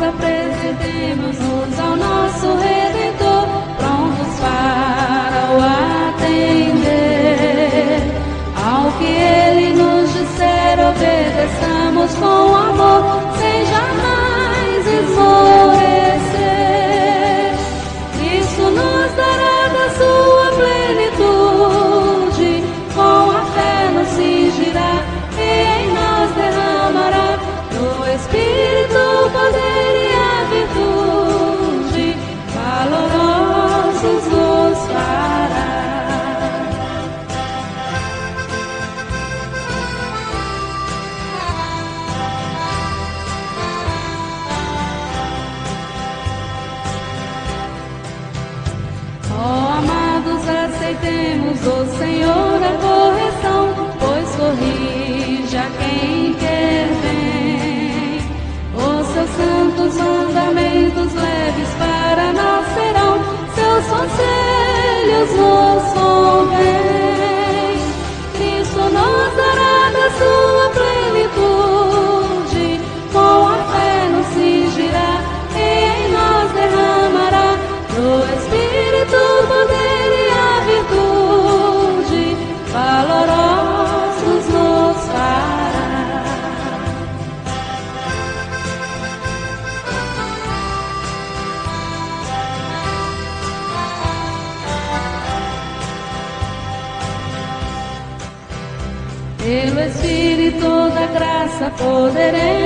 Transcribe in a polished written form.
apresentemos-nos ao nosso Redentor, prontos para o atender. Ao que Ele nos disser, obedeçamos com amor, sem jamais esmorecer. Cristo nos dará da sua plenitude, com a fé nos cingirá e em nós derramará do Espírito o poder e a virtude, valorosos nos fará. Aceitemos o Senhor a correção, pois corrige a quem quer bem. Os seus santos mandamentos leves para nós serão, seus conselhos nos convém. Cristo nos dará da sua plenitude, com a fé nos cingirá e em nós derramará do Espírito o poder virtude, valorosos nos fará. Pelo Espírito da graça poderemos